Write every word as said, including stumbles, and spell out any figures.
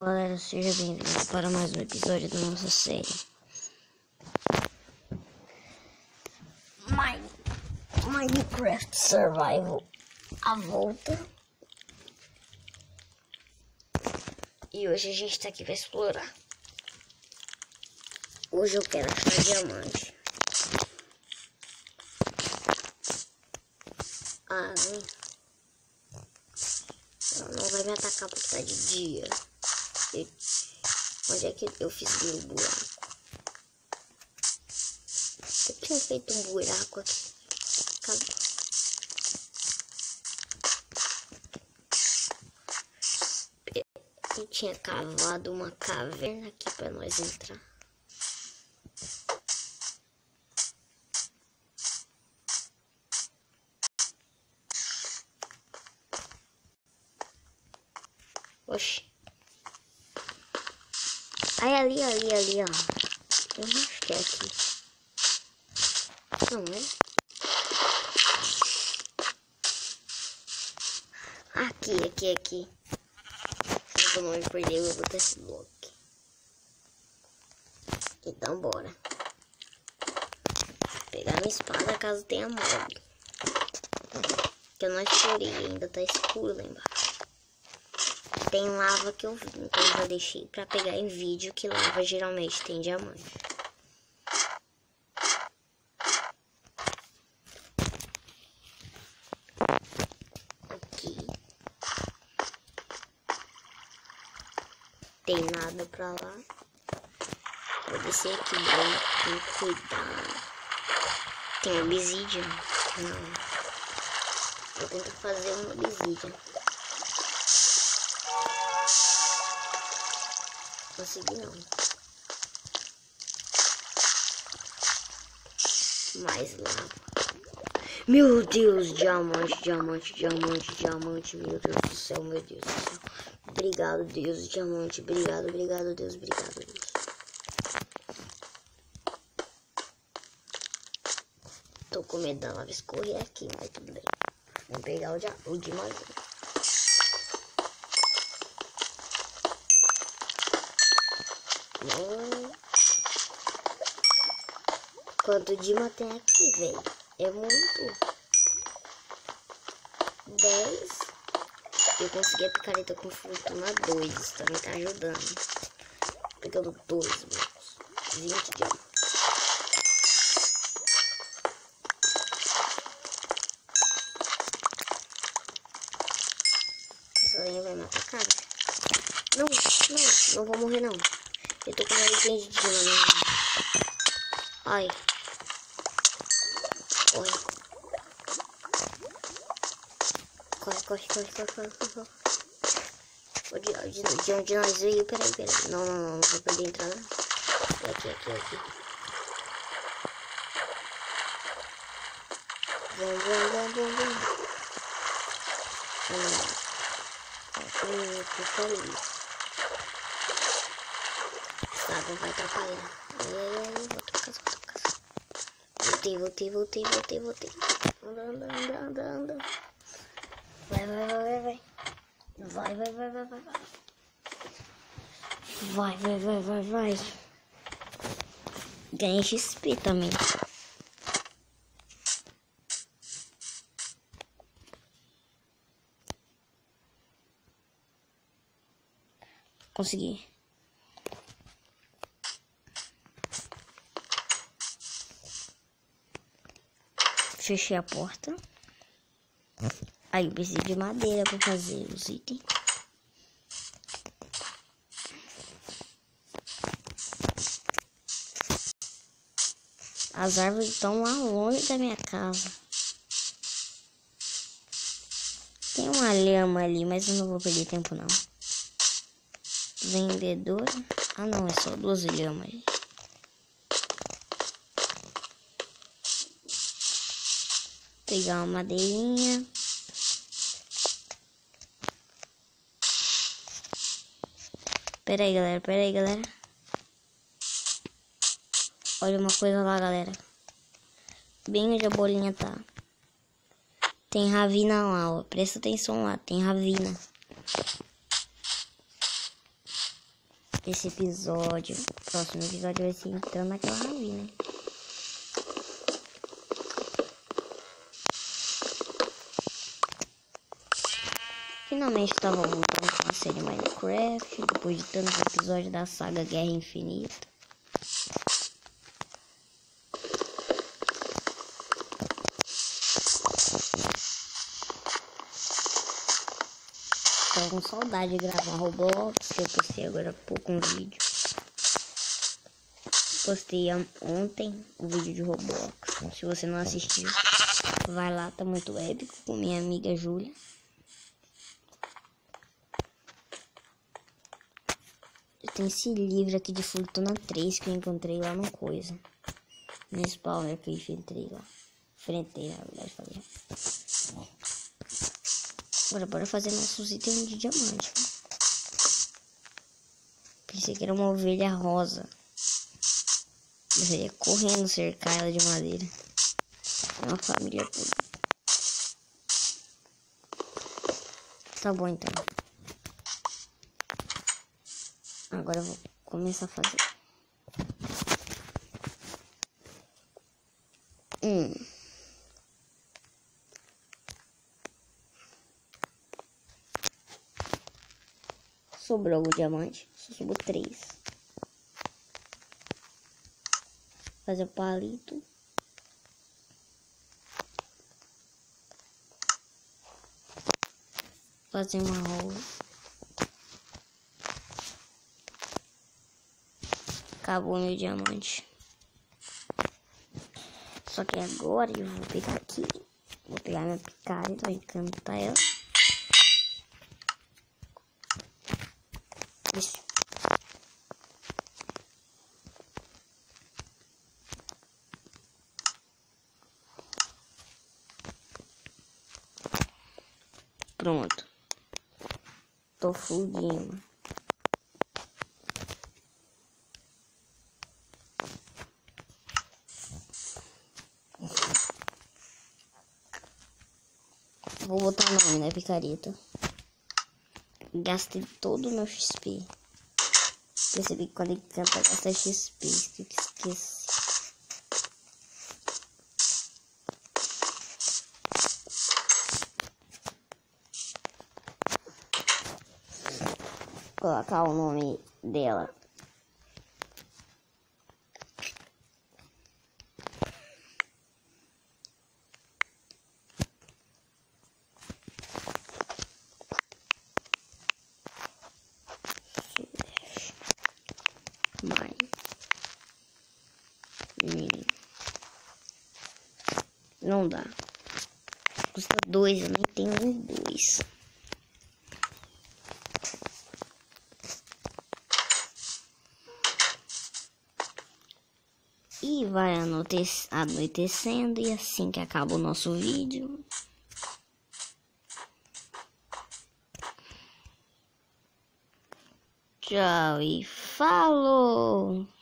Galera, seja bem-vindo para mais um episódio da nossa série Mine... Minecraft Survival, a volta. E hoje a gente tá aqui pra explorar. Hoje eu quero achar diamante. Ah, não, não vai me atacar porque tá de dia. Eu, onde é que eu fiz meu buraco? Eu tinha feito um buraco aqui. Cadê? Eu tinha cavado uma caverna aqui pra nós entrar. Oxi. Aí ali, ali, ali, ó. Eu acho que é aqui. Não é? Aqui, aqui, aqui. Se eu não me perder, eu vou botar esse bloco. Então, bora. Pegar minha espada caso tenha mob. Que eu não explorei, ainda tá escuro lá embaixo. Tem lava que eu vi, então eu já deixei pra pegar em vídeo, que lava geralmente tem diamante. Aqui. Tem nada pra lá. Vou descer aqui bem, com cuidado. Tem obsidian? Não. Vou tentar fazer uma obsidian. Consegui não. Mais lava. Meu Deus, diamante, diamante, diamante, diamante. Meu Deus do céu, meu Deus do céu. Obrigado, Deus, diamante. Obrigado, obrigado, Deus, obrigado, Deus. Tô com medo da lava escorrer aqui, mas tudo bem. Vamos pegar o, dia, o diamante. Não. Quanto Dima tem aqui, velho? É muito. dez. Eu consegui a picareta com fortuna dois. Isso também tá ajudando. Pegando dois blocos. vinte Dima. Essa linha vai me atacar. Não, não, não vou morrer não. Eu tô com uma linha de Dima, né? Ai. Corre. Corre, corre, corre, corre, corre, corre. De, de, de onde nós veio? Peraí, peraí. Não, não, não, não vou perder a entrada. Aqui, aqui, aqui. Vamos, vamos, vamos, vamos, vamos. Vamos lá. Eita, peraí. Não vai atrapalhar. Ai, ai, ai, vou trocar, vou trocar. Voltei, voltei, voltei, voltei, voltei. Anda, anda, anda, anda, anda. Vai, vai, vai, vai, vai. Vai, vai, vai, vai, vai, vai. Vai, vai, vai, vai, vai. Ganhei X P também. Consegui. Fechei a porta. Aí eu preciso de madeira para fazer os itens. As árvores estão lá longe da minha casa. Tem uma lhama ali, mas eu não vou perder tempo não. Vendedor. Ah não, é só duas lhamas. Pegar uma madeirinha. Pera aí, galera. Pera aí, galera. Olha uma coisa lá, galera. Bem onde a bolinha tá. Tem ravina lá, ó. Presta atenção lá. Tem ravina. esse episódio. O próximo episódio vai ser entrando naquela ravina. Finalmente estava voltando com a série Minecraft, depois de tantos episódios da saga Guerra Infinita. Tava com saudade de gravar Roblox, eu postei agora há pouco um vídeo. Postei ontem um vídeo de Roblox. Se você não assistiu, vai lá, tá muito épico, com minha amiga Júlia. Tem esse livro aqui de Fortuna três que eu encontrei lá no coisa. No spawner que eu enfrentei lá. Enfrentei, na verdade, falei. Agora bora fazer nossos itens de diamante. Pensei que era uma ovelha rosa. Eu ia correndo cercar ela de madeira. É uma família toda. Tá bom então. Agora eu vou começar a fazer. Hum. Sobrou o diamante. Só sobrou três. Fazer o palito. Fazer uma rola. Acabou meu diamante. Só que agora eu vou pegar aqui. Vou pegar minha picareta, vou encantar ela. Isso. Pronto. Tô fugindo. Vou botar o nome, né, picareta. Gastei todo o meu X P. Percebi que quando ele canta, gasta X P. Esqueci. Vou colocar o nome dela. Mãe. Não dá. Custa dois, eu nem tenho os dois. E vai anoitecendo e assim que acaba o nosso vídeo. Tchau e falou!